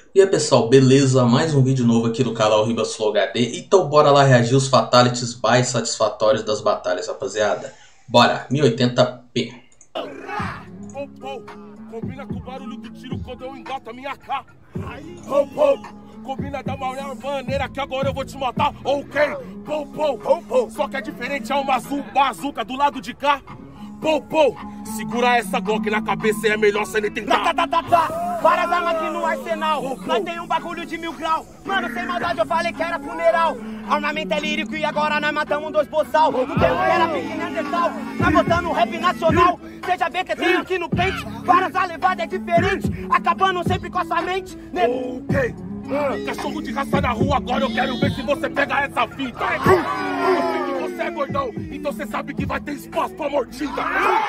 E aí pessoal, beleza? Mais um vídeo novo aqui do canal Ribas Flow HD. Então bora lá reagir os fatalities mais satisfatórios das batalhas, rapaziada. Bora, 1080p. Combina com o barulho do tiro quando eu engato a minha cara. Combina da maior maneira que agora eu vou te matar, ok? Só que é diferente, é uma bazuca do lado de cá. Segura essa Glock na cabeça e é melhor você nem tentar. Várias armas aqui no arsenal. Nós tem um bagulho de 1000 graus. Mano, sem maldade eu falei que era funeral. Armamento é lírico e agora nós matamos 2 boçal. No tempo que era pequena detal, nós botando um rap nacional. Seja bem que tem aqui no pente. Várias a levada é diferente, acabando sempre com a sua mente. Ok. Cachorro de raça na rua, agora eu quero ver se você pega essa fita. Eu sei que você é gordão, então você sabe que vai ter espaço pra mordida.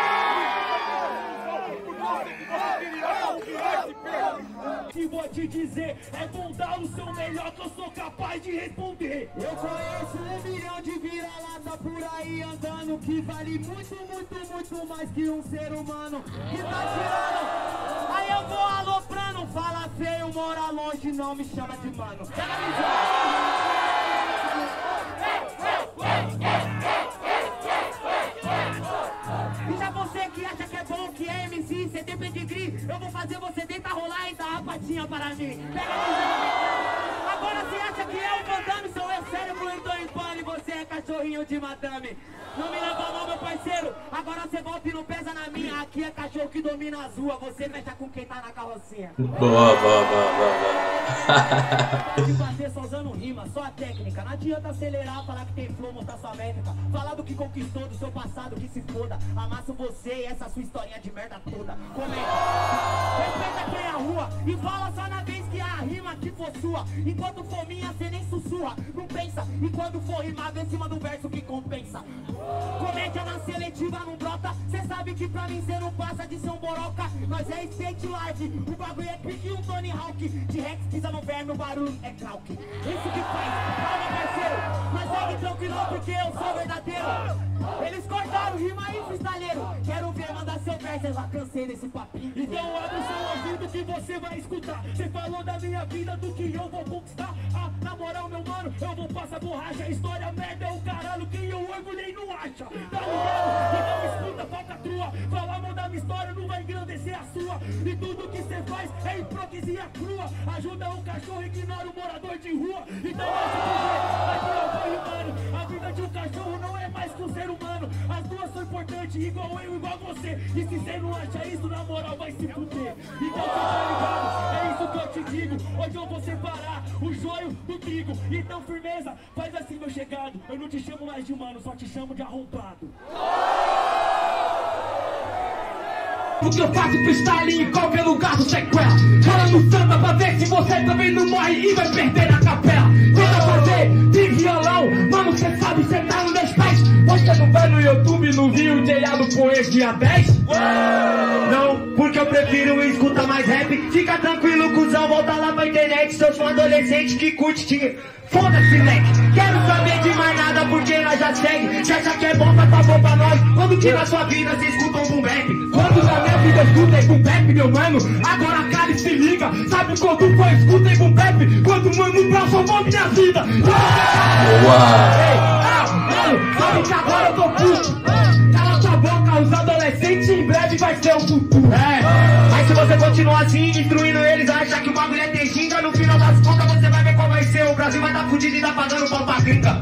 Que vou te dizer, é bom dar o seu melhor que eu sou capaz de responder. Eu conheço 1 milhão de vira-lata por aí andando, que vale muito mais que um ser humano que tá tirando. Aí eu vou aloprando, fala feio, mora longe, não me chama de mano. Pega a e já você que acha que é bom, que é MC, você tem pedigree, eu vou fazer você deitar, rolar e dar a patinha para mim. Pega a agora você acha que é o Vandame, sou eu cérebro, eu tô em pano e você é cachorrinho de madame. Não me leva mal, meu parceiro, agora você volta e não pesa na minha. Aqui é cachorro que domina as ruas, você fecha com quem tá na carrocinha. Boa. Pode fazer só usando rima, só a técnica. Não adianta acelerar, falar que tem flow, mostrar sua métrica. Falar do que conquistou, do seu passado, que se foda. Amasso você e essa sua historinha de merda toda. Comenta, respeita quem é a rua e fala só na vez que a rima que for sua. Enquanto for minha, cê nem sussurra, não pensa. E quando for rimar, vê em cima do verso que compensa. Comédia na seletiva não brota, cê sabe que pra mim cê não passa de ser um boroca. Nós é skate live, o bagulho é pique um Tony Hawk. De Rex pisa no verme, o barulho é Krauk. Isso que faz, calma parceiro, mas segue tranquilo porque eu sou verdadeiro. Eles cortaram rima aí, freestyleiro. Quero ver mandar seu verso, eu já cansei desse papinho. Então abre o seu ouvido que você vai escutar. Você falou da minha vida, do que eu vou conquistar. Ah, na moral, meu mano, eu vou passar borracha. A história merda é o caralho, quem eu orgulhei não acha. Tá ligado? Então escuta, falcatrua. Falar mal da minha história não vai engrandecer a sua. E tudo que você faz é hipocrisia crua. Ajuda o cachorro, ignora o morador de rua. Então aqui eu vou rimando. A vida de um cachorro não é mais que um ser humano. As duas são importantes, igual eu, igual você. E se você não acha isso, na moral vai se fuder. Então você tá ligado, é isso que eu te digo. Hoje eu vou separar o joio do trigo. Então firmeza, faz assim meu chegado. Eu não te chamo mais de humano, só te chamo de arrombado. Porque eu faço freestyle em qualquer lugar do sequela. Fala no samba pra ver se você também não morre e vai perder na capela. Tenta fazer de violão, mano, cê sabe, cê tá nos meus pés. Você não vai no YouTube, não viu o J.A. com esse dia 10? Não, porque eu prefiro escutar mais rap. Fica tranquilo, cuzão, volta lá pra internet. Sou um adolescente que curte tinha. Foda-se, leque, quero saber de mais nada porque nós já segue. Se acha que é bom, tá bom pra nós. Quando que na sua vida você escuta um boom bap? Quando na minha vida escuta boom bap, meu mano? Agora a cara se liga. Sabe quando foi escuta boom bap? Quando o Mano Brown salvou minha vida. Mano, sabe que agora eu tô puto. Cala sua boca, os adolescentes em breve vai ser o futuro. Mas se você continuar assim, destruindo eles, acha que o bagulho é ter ginga, no final das contas você vai ver qual vai ser. O Brasil vai tá fudido e tá pagando pau pra gringa.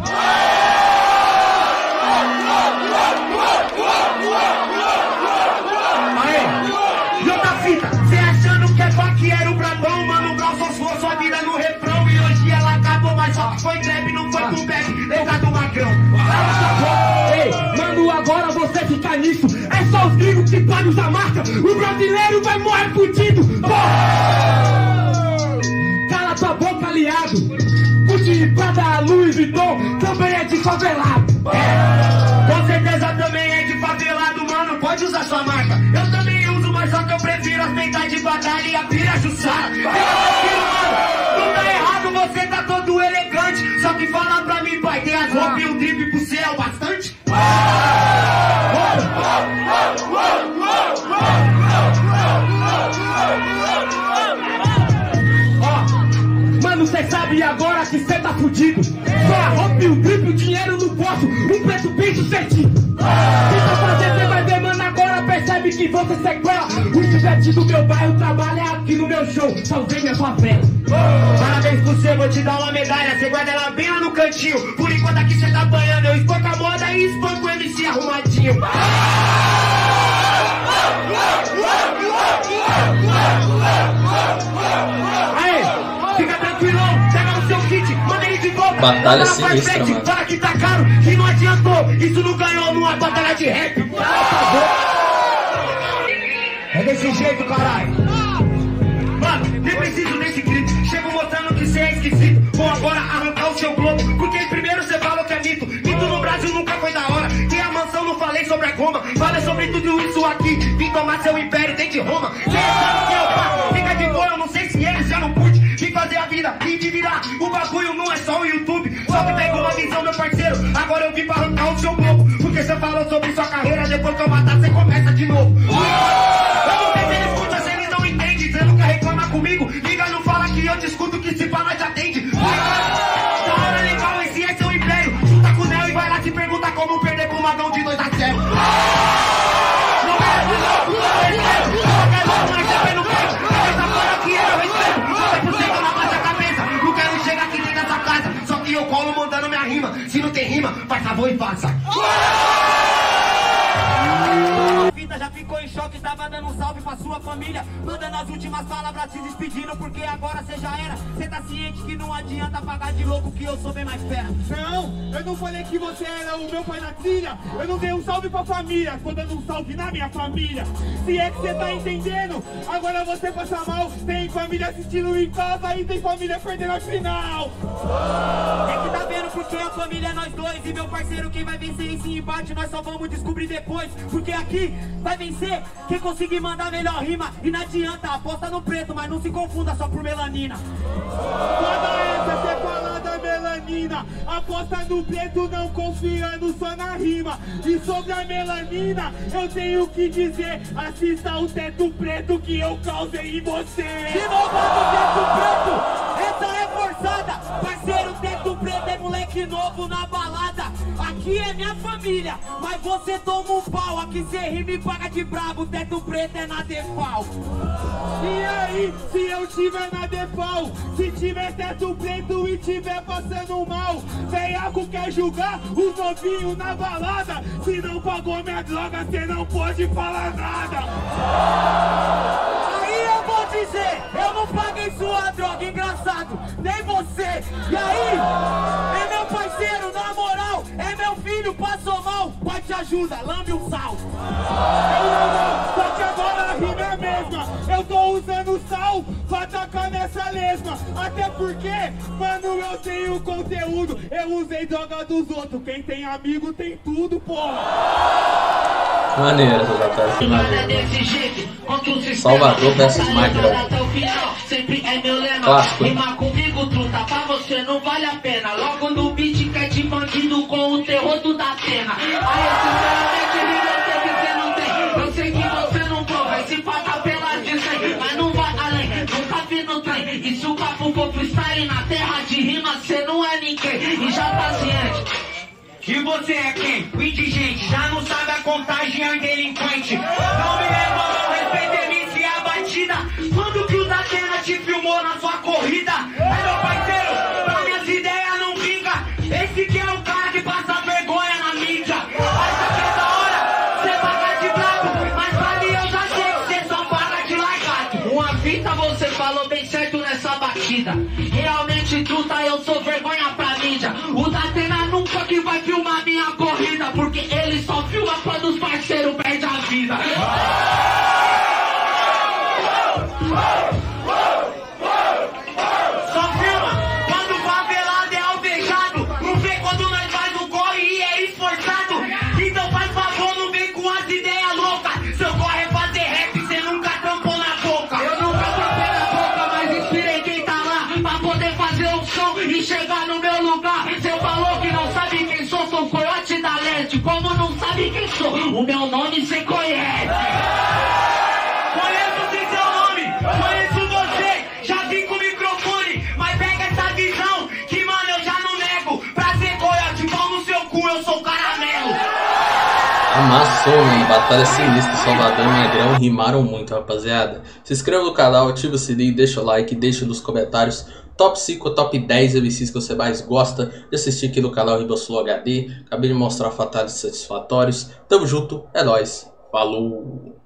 Aê, e outra fita, cê achando que é vaqueiro brabão, Mano Brown só suou sua vida no refrão. E hoje ela acabou, mas só que foi trap, não foi com bag, lembra do magrão. Ei, mano, agora você fica nisso. É só os gringos que podem usar marca. O brasileiro vai morrer fudido. Cala tua boca, aliado. Gucci, Prada, Louis Vuitton também é de favelado. Com certeza também é de favelado, mano. Pode usar sua marca. Eu também uso, mas só que eu prefiro as peitas de batalha e a pira jussara. Não tá errado, você tá todo elegante. Só que fala pra mim, pai, tem as roupas e o drip pro céu bastante? Ó, bandido, cê sabe agora que cê tá fudido. Só a roupa e o grip, o dinheiro no bolso, um preto bem sucedido. Tenta fazer, cê vai ver, mano, agora percebe que você sequela. O chivete do meu bairro trabalha aqui no meu show, salvei minha favela. Parabéns por você, vou te dar uma medalha, cê guarda ela bem lá no cantinho. Por enquanto aqui cê tá banhando, eu espanco a moda e espanco o MC arrumadinho. Aí, fica tranquilão, pega o seu kit, manda ele de volta. Batalha sinistra, mano. Fala que tá caro, que não adiantou, isso não ganhou numa batalha de rap. É desse jeito, caralho. Mano, nem preciso desse grito, chego mostrando que cê é esquisito. Vou agora arrancar o seu globo, porque primeiro cê falou que é mito. Mito no Brasil nunca foi da hora. Tem a mansão, não falei sobre a goma. Falei sobre tudo isso aqui, vim tomar seu império desde Roma. Cê sabe que eu faço, fica de boa, eu não sei se eles já não curte. Vim fazer a vida e de virar, o bagulho não é só o YouTube. Só que pegou uma visão, meu parceiro, agora eu vim pra arrancar o seu globo. Porque cê falou sobre sua carreira, depois que eu matar cê começa de novo. Eu não sei se eles escutam, se eles não entendem. Cê nunca reclama comigo, liga, não fala que eu te escuto, que se fala te atende. Da hora legal, esse é seu império. Junta com o Neo e vai lá te perguntar como perder pro Magão de 2-0. Não é de novo, não quero mais ser pelo peito. Essa fora que eu respeito, 90% na baixa cabeça. Não quero chegar aqui dentro dessa casa, só que eu colo mandando minha rima. Se não tem rima, faz favor e faça. Já ficou em choque, tava dando um salve pra sua família, mandando as últimas palavras se despedindo, porque agora cê já era. Cê tá ciente que não adianta pagar de louco, que eu sou bem mais fera. Não, eu não falei que você era o meu pai na trilha. Eu não dei um salve pra família, tô dando um salve na minha família. Se é que cê tá entendendo, agora você passa mal. Tem família assistindo em casa e tem família perdendo a final. É que tá vendo porque a família é nós dois. E meu parceiro, quem vai vencer esse embate nós só vamos descobrir depois. Porque aqui vai vencer quem conseguir mandar melhor rima. E não adianta, aposta no preto, mas não se confunda só por melanina. Toda essa cê fala da melanina, aposta no preto, não confiando só na rima. E sobre a melanina, eu tenho que dizer, assista o Teto Preto que eu causei em você. De novo do Teto Preto, essa é forçada. Parceiro, Teto Preto é moleque novo na balada. Aqui é minha família, mas você toma um pau. Aqui cê rima e paga de brabo, Teto Preto é na defal. E aí, se eu tiver na defal, se tiver Teto Preto e tiver passando mal, veiaco quer julgar os novinhos na balada. Se não pagou minha droga, cê não pode falar nada. Aí eu vou dizer, eu não paguei sua droga, engraçado, nem você. E aí, é meu parceiro, na moral, é meu filho, passou mal, pai te ajuda, lambe um sal. Não, só que agora a rima é a mesma. Eu tô usando sal pra tacar nessa lesma. Até porque, mano, eu tenho conteúdo. Eu usei droga dos outros. Quem tem amigo tem tudo, porra. Maneiro essa batalha, que maneiro. Salvador versus Magrão. Clássico. Rima comigo, truta, pra você não vale a pena. Logo no beat que é de bandido com o terror do da pena. Aí, sinceramente, eu sei que você não tem. Eu sei que você não prova, se paga pelas de 100. Mas não vai além, não tá vindo trem. E se o papo for freestyle na terra de rima, cê não é ninguém. E já tá ciente. E você é quem? O indigente, já não sabe a contagem, é delinquente. Não me leva, não respeita MC a batida. Quando que o Datena te filmou na sua corrida? É meu parceiro, pra minhas ideias não vinga. Esse que é o cara que passa vergonha na mídia. Acha que é da hora, cê paga de bravo. Mas sabe, eu já sei que cê só paga de largado. Uma fita você falou bem certo nessa batida. Realmente truta, eu sou vergonha pra mídia. O Datena nunca que vai filmar minha corrida, porque ele só filma quando os parceiros perdem a vida. Só filma quando o favelado é alvejado. Não vê quando nós faz um corre e é esforçado. Então faz favor, não vem com as ideias loucas. Seu corre é fazer rap, cê nunca trampou na boca. Eu nunca trampei na boca, mas inspirei quem tá lá pra poder fazer um som e chegar no meu lugar. Cê falou que não sabe quem sou Coiote da Leste. Como não sabe quem sou, o meu nome cê conhece. Conheço sim seu nome, conheço você. Já vim com o microfone, mas pega essa Amassou, mano. Batalha sinistra. Salvador e Magrão rimaram muito, rapaziada. Se inscreva no canal, ativa o sininho, deixa o like, deixa nos comentários top 5 ou top 10 MCs que você mais gosta de assistir aqui no canal Ribas Flow HD. Acabei de mostrar fatalities satisfatórios. Tamo junto, é nóis. Falou!